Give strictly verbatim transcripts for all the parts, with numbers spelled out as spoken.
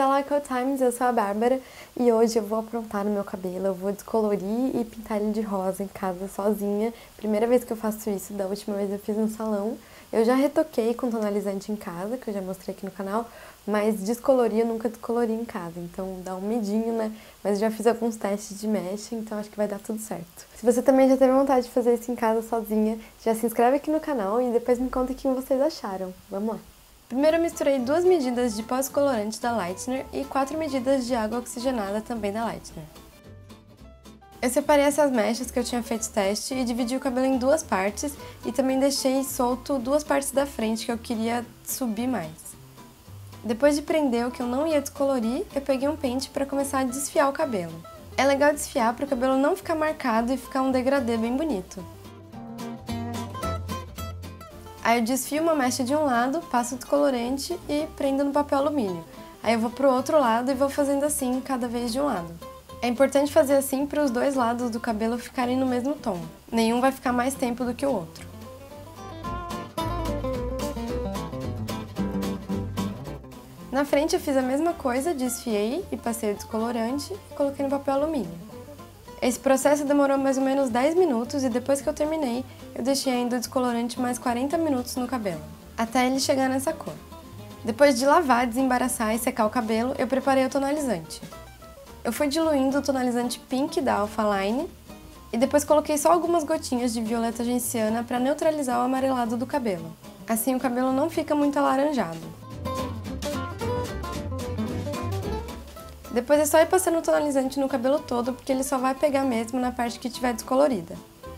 da Lyco Times, eu sou a Bárbara e hoje eu vou aprontar no meu cabelo, eu vou descolorir e pintar ele de rosa em casa sozinha. Primeira vez que eu faço isso, da última vez eu fiz no salão. Eu já retoquei com tonalizante em casa, que eu já mostrei aqui no canal, mas descolorir eu nunca descolori em casa, então dá um medinho, né? Mas já fiz alguns testes de mesh, então acho que vai dar tudo certo. Se você também já teve vontade de fazer isso em casa sozinha, já se inscreve aqui no canal e depois me conta o que vocês acharam. Vamos lá! Primeiro eu misturei duas medidas de pó descolorante da Lightener e quatro medidas de água oxigenada também da Lightener. Eu separei essas mechas que eu tinha feito teste e dividi o cabelo em duas partes e também deixei solto duas partes da frente que eu queria subir mais. Depois de prender o que eu não ia descolorir, eu peguei um pente para começar a desfiar o cabelo. É legal desfiar para o cabelo não ficar marcado e ficar um degradê bem bonito. Aí eu desfio uma mecha de um lado, passo o descolorante e prendo no papel alumínio. Aí eu vou pro outro lado e vou fazendo assim cada vez de um lado. É importante fazer assim para os dois lados do cabelo ficarem no mesmo tom. Nenhum vai ficar mais tempo do que o outro. Na frente eu fiz a mesma coisa, desfiei e passei o descolorante e coloquei no papel alumínio. Esse processo demorou mais ou menos dez minutos e depois que eu terminei, eu deixei ainda o descolorante mais quarenta minutos no cabelo, até ele chegar nessa cor. Depois de lavar, desembaraçar e secar o cabelo, eu preparei o tonalizante. Eu fui diluindo o tonalizante Pink da Alphaline e depois coloquei só algumas gotinhas de violeta genciana para neutralizar o amarelado do cabelo. Assim o cabelo não fica muito alaranjado. Depois é só ir passando o tonalizante no cabelo todo, porque ele só vai pegar mesmo na parte que estiver descolorida.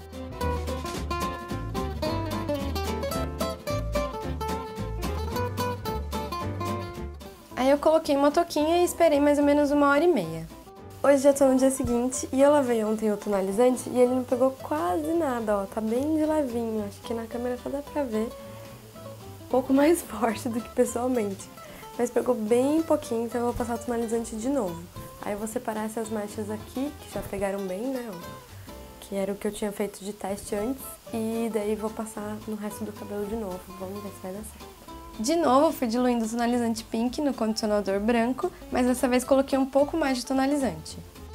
Aí eu coloquei uma touquinha e esperei mais ou menos uma hora e meia. Hoje já tô no dia seguinte e eu lavei ontem o tonalizante e ele não pegou quase nada, ó, tá bem de levinho, acho que na câmera só dá pra ver um pouco mais forte do que pessoalmente. Mas pegou bem pouquinho, então eu vou passar o tonalizante de novo. Aí eu vou separar essas mechas aqui, que já pegaram bem, né, ó, que era o que eu tinha feito de teste antes, e daí vou passar no resto do cabelo de novo, vamos ver se vai dar certo. De novo eu fui diluindo o tonalizante Pink no condicionador branco, mas dessa vez coloquei um pouco mais de tonalizante.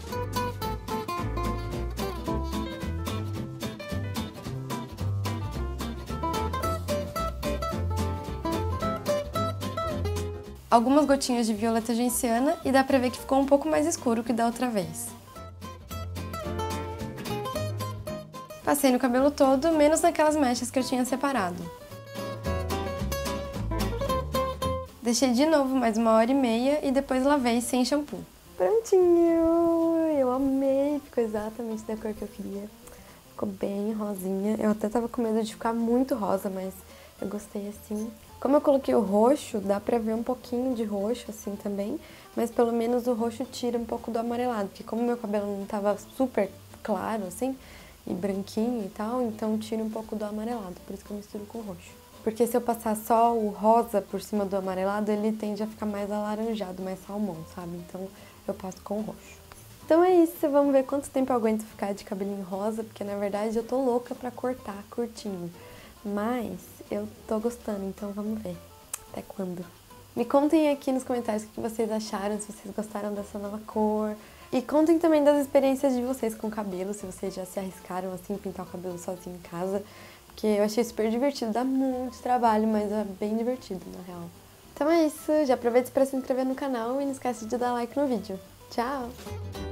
Algumas gotinhas de violeta genciana e dá pra ver que ficou um pouco mais escuro que da outra vez. Passei no cabelo todo, menos naquelas mechas que eu tinha separado. Deixei de novo mais uma hora e meia e depois lavei sem shampoo. Prontinho! Eu amei! Ficou exatamente da cor que eu queria. Ficou bem rosinha. Eu até tava com medo de ficar muito rosa, mas eu gostei assim. Como eu coloquei o roxo, dá pra ver um pouquinho de roxo assim também, mas pelo menos o roxo tira um pouco do amarelado, porque como meu cabelo não tava super claro assim, e branquinho e tal, então tira um pouco do amarelado, por isso que eu misturo com o roxo. Porque se eu passar só o rosa por cima do amarelado, ele tende a ficar mais alaranjado, mais salmão, sabe? Então eu passo com o roxo. Então é isso, vamos ver quanto tempo eu aguento ficar de cabelinho rosa, porque na verdade eu tô louca pra cortar curtinho. Mas eu tô gostando, então vamos ver até quando. Me contem aqui nos comentários o que vocês acharam, se vocês gostaram dessa nova cor. E contem também das experiências de vocês com o cabelo, se vocês já se arriscaram assim, pintar o cabelo sozinho em casa. Porque eu achei super divertido, dá muito trabalho, mas é bem divertido na real. Então é isso, já aproveita para se inscrever no canal e não esquece de dar like no vídeo. Tchau!